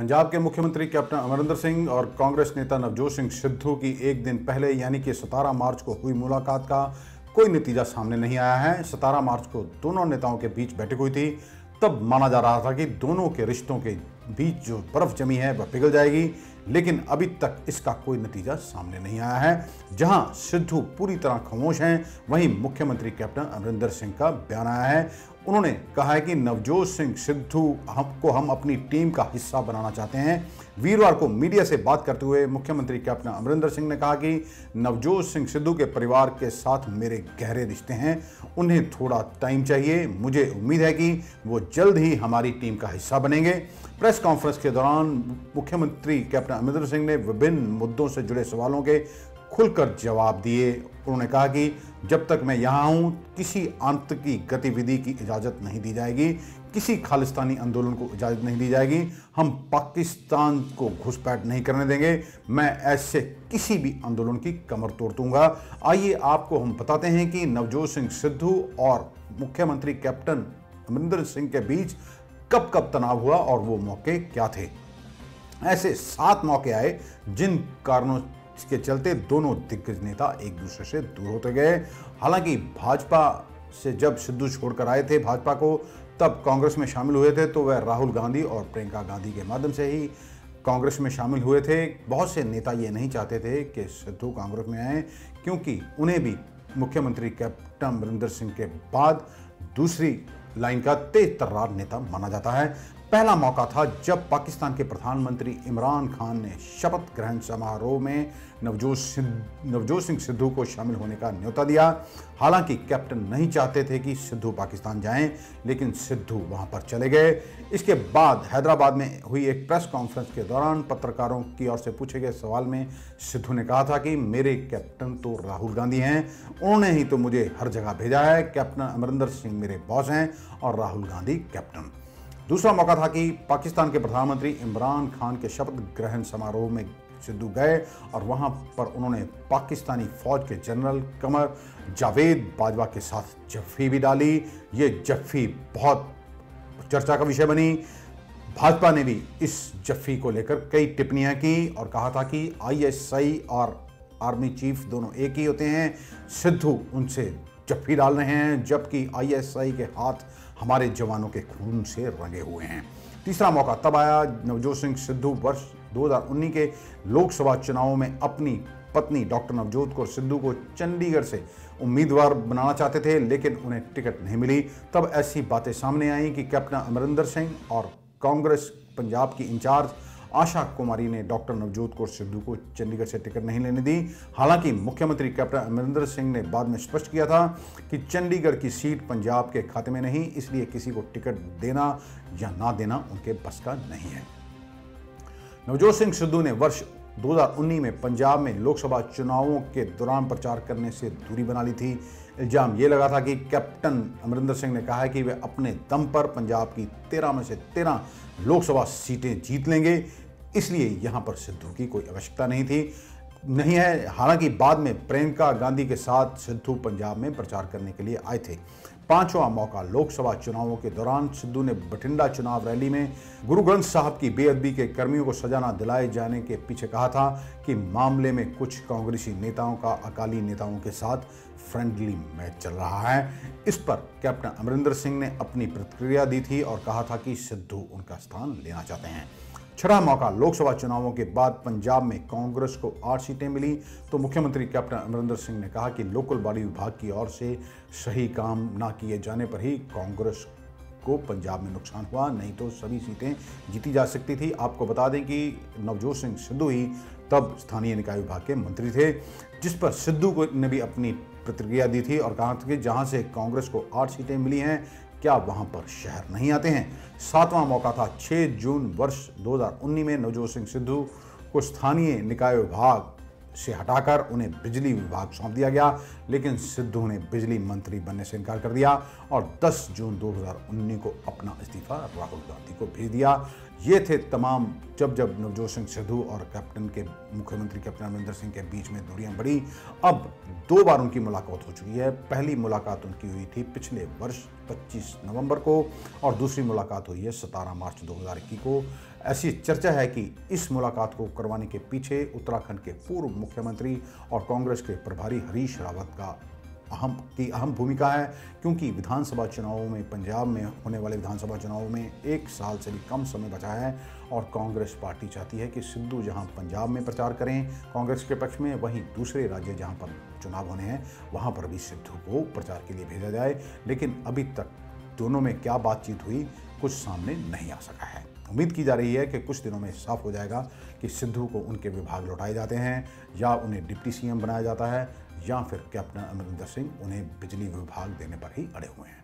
पंजाब के मुख्यमंत्री कैप्टन अमरिंदर सिंह और कांग्रेस नेता नवजोत सिंह सिद्धू की एक दिन पहले यानी कि 17 मार्च को हुई मुलाकात का कोई नतीजा सामने नहीं आया है। 17 मार्च को दोनों नेताओं के बीच बैठक हुई थी। तब माना जा रहा था कि दोनों के रिश्तों के बीच जो बर्फ जमी है वह पिघल जाएगी, लेकिन अभी तक इसका कोई नतीजा सामने नहीं आया है। जहां सिद्धू पूरी तरह खामोश हैं, वहीं मुख्यमंत्री कैप्टन अमरिंदर सिंह का बयान आया है। उन्होंने कहा है कि नवजोत सिंह सिद्धू हम अपनी टीम का हिस्सा बनाना चाहते हैं। वीरवार को मीडिया से बात करते हुए मुख्यमंत्री कैप्टन अमरिंदर सिंह ने कहा कि नवजोत सिंह सिद्धू के परिवार के साथ मेरे गहरे रिश्ते हैं, उन्हें थोड़ा टाइम चाहिए। मुझे उम्मीद है कि वो जल्द ही हमारी टीम का हिस्सा बनेंगे। प्रेस कॉन्फ्रेंस के दौरान मुख्यमंत्री कैप्टन अमरिंदर सिंह ने विभिन्न मुद्दों से जुड़े सवालों के खुलकर जवाब दिए। उन्होंने कहा कि जब तक मैं यहाँ हूँ किसी आतंकी गतिविधि की इजाज़त नहीं दी जाएगी, किसी खालिस्तानी आंदोलन को इजाज़त नहीं दी जाएगी। हम पाकिस्तान को घुसपैठ नहीं करने देंगे। मैं ऐसे किसी भी आंदोलन की कमर तोड़ दूंगा। आइए आपको हम बताते हैं कि नवजोत सिंह सिद्धू और मुख्यमंत्री कैप्टन अमरिंदर सिंह के बीच कब कब तनाव हुआ और वो मौके क्या थे। ऐसे 7 मौके आए जिन कारणों के चलते दोनों दिग्गज नेता एक दूसरे से दूर होते गए। हालांकि भाजपा से जब सिद्धू छोड़कर आए थे भाजपा को, तब कांग्रेस में शामिल हुए थे तो वह राहुल गांधी और प्रियंका गांधी के माध्यम से ही कांग्रेस में शामिल हुए थे। बहुत से नेता ये नहीं चाहते थे कि सिद्धू कांग्रेस में आए, क्योंकि उन्हें भी मुख्यमंत्री कैप्टन अमरिंदर सिंह के बाद दूसरी लाइन का तेज तर्रार नेता माना जाता है। पहला मौका था जब पाकिस्तान के प्रधानमंत्री इमरान खान ने शपथ ग्रहण समारोह में नवजोत सिंह सिद्धू को शामिल होने का न्योता दिया। हालांकि कैप्टन नहीं चाहते थे कि सिद्धू पाकिस्तान जाएं, लेकिन सिद्धू वहां पर चले गए। इसके बाद हैदराबाद में हुई एक प्रेस कॉन्फ्रेंस के दौरान पत्रकारों की ओर से पूछे गए सवाल में सिद्धू ने कहा था कि मेरे कैप्टन तो राहुल गांधी हैं, उन्होंने ही तो मुझे हर जगह भेजा है। कैप्टन अमरिंदर सिंह मेरे बॉस हैं और राहुल गांधी कैप्टन। दूसरा मौका था कि पाकिस्तान के प्रधानमंत्री इमरान खान के शपथ ग्रहण समारोह में सिद्धू गए और वहां पर उन्होंने पाकिस्तानी फौज के जनरल कमर जावेद बाजवा के साथ जफ्फी भी डाली। ये जफ्फी बहुत चर्चा का विषय बनी। भाजपा ने भी इस जफ्फी को लेकर कई टिप्पणियां की और कहा था कि आईएसआई और आर्मी चीफ दोनों एक ही होते हैं। सिद्धू उनसे जफ्फी डाल रहे हैं, जबकि आईएसआई के हाथ हमारे जवानों के खून से रंगे हुए हैं। तीसरा मौका तब आया नवजोत सिंह सिद्धू वर्ष 2019 के लोकसभा चुनावों में अपनी पत्नी डॉक्टर नवजोत कौर सिद्धू को चंडीगढ़ से उम्मीदवार बनाना चाहते थे, लेकिन उन्हें टिकट नहीं मिली। तब ऐसी बातें सामने आई कि कैप्टन अमरिंदर सिंह और कांग्रेस पंजाब की इंचार्ज आशा कुमारी ने डॉक्टर नवजोत कौर सिद्धू को चंडीगढ़ से टिकट नहीं लेने दी। हालांकि मुख्यमंत्री कैप्टन अमरिंदर सिंह ने बाद में स्पष्ट किया था कि चंडीगढ़ की सीट पंजाब के खाते में नहीं, इसलिए किसी को टिकट देना या ना देना उनके बस का नहीं है। नवजोत सिंह सिद्धू ने वर्ष 2019 में पंजाब में लोकसभा चुनावों के दौरान प्रचार करने से दूरी बना ली थी। इल्जाम ये लगा था कि कैप्टन अमरिंदर सिंह ने कहा है कि वे अपने दम पर पंजाब की 13 में से 13 लोकसभा सीटें जीत लेंगे, इसलिए यहां पर सिद्धू की कोई आवश्यकता नहीं है। हालांकि बाद में प्रियंका गांधी के साथ सिद्धू पंजाब में प्रचार करने के लिए आए थे। पांचवा मौका लोकसभा चुनावों के दौरान सिद्धू ने बठिंडा चुनाव रैली में गुरु ग्रंथ साहब की बेअदबी के कर्मियों को सजा न दिलाए जाने के पीछे कहा था कि मामले में कुछ कांग्रेसी नेताओं का अकाली नेताओं के साथ फ्रेंडली मैच चल रहा है। इस पर कैप्टन अमरिंदर सिंह ने अपनी प्रतिक्रिया दी थी और कहा था कि सिद्धू उनका स्थान लेना चाहते हैं। छठा मौका लोकसभा चुनावों के बाद पंजाब में कांग्रेस को 8 सीटें मिली तो मुख्यमंत्री कैप्टन अमरिंदर सिंह ने कहा कि लोकल बॉडी विभाग की ओर से सही काम ना किए जाने पर ही कांग्रेस को पंजाब में नुकसान हुआ, नहीं तो सभी सीटें जीती जा सकती थी। आपको बता दें कि नवजोत सिंह सिद्धू ही तब स्थानीय निकाय विभाग के मंत्री थे, जिस पर सिद्धू ने भी अपनी प्रतिक्रिया दी थी और कहा था कि जहां से कांग्रेस को 8 सीटें मिली हैं, क्या वहां पर शहर नहीं आते हैं। 7वां मौका था 6 जून वर्ष 2019 में नवजोत सिंह सिद्धू को स्थानीय निकाय विभाग से हटाकर उन्हें बिजली विभाग सौंप दिया गया, लेकिन सिद्धू ने बिजली मंत्री बनने से इनकार कर दिया और 10 जून 2019 को अपना इस्तीफा राहुल गांधी को भेज दिया। ये थे तमाम जब नवजोत सिंह सिद्धू और मुख्यमंत्री कैप्टन अमरिंदर सिंह के बीच में दूरियां बढ़ी। अब 2 बार उनकी मुलाकात हो चुकी है। पहली मुलाकात उनकी हुई थी पिछले वर्ष 25 नवंबर को और दूसरी मुलाकात हुई है 17 मार्च 2021 को। ऐसी चर्चा है कि इस मुलाकात को करवाने के पीछे उत्तराखंड के पूर्व मुख्यमंत्री और कांग्रेस के प्रभारी हरीश रावत का अहम भूमिका है, क्योंकि विधानसभा चुनावों में, पंजाब में होने वाले विधानसभा चुनावों में 1 साल से भी कम समय बचा है और कांग्रेस पार्टी चाहती है कि सिद्धू जहां पंजाब में प्रचार करें कांग्रेस के पक्ष में, वहीं दूसरे राज्य जहां पर चुनाव होने हैं वहां पर भी सिद्धू को प्रचार के लिए भेजा जाए। लेकिन अभी तक दोनों में क्या बातचीत हुई, कुछ सामने नहीं आ सका है। उम्मीद की जा रही है कि कुछ दिनों में साफ हो जाएगा कि सिद्धू को उनके विभाग लौटाए जाते हैं या उन्हें डिप्टी सीएम बनाया जाता है या फिर कैप्टन अमरिंदर सिंह उन्हें बिजली विभाग देने पर ही अड़े हुए हैं।